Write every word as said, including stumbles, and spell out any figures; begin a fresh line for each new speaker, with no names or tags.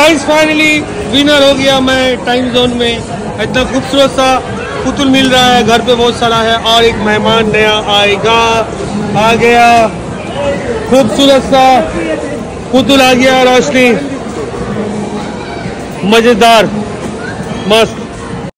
Guys finally winner हो गया मैं टाइम जोन में। इतना खूबसूरत सा पुतुल मिल रहा है, घर पे बहुत सारा है और एक मेहमान नया आएगा। आ गया खूबसूरत सा पुतुल आ गया, रोशनी मजेदार मस्त।